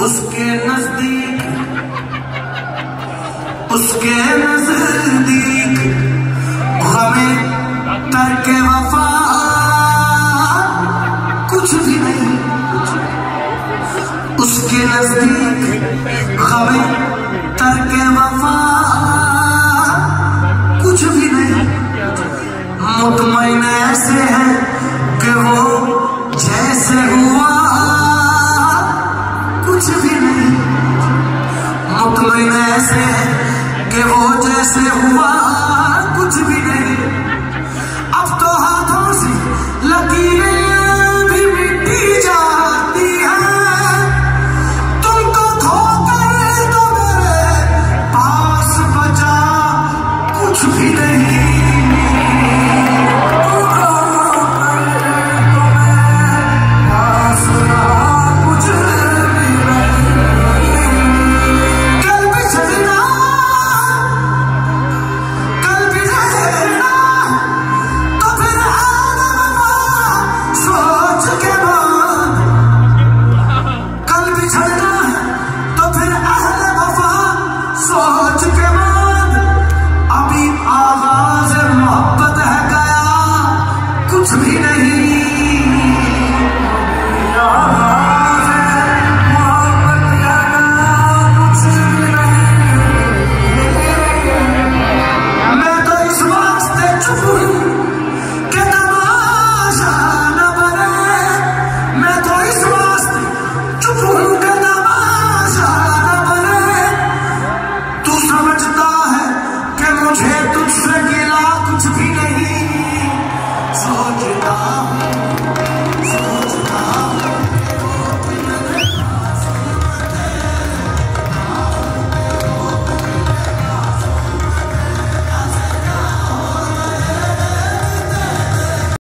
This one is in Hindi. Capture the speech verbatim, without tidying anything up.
उसके नजदीक उसके नजदीक हमें तर्के वफा कुछ भी नहीं। उसके नजदीक हमें तर्के वफा कुछ भी नहीं। मुतमईन ऐसे है कि वो जैसे हुआ कुछ भी नहीं। मुतमईन ऐसे है कि वो जैसे हुआ कुछ भी नहीं। अब तो हाथों से लकीरें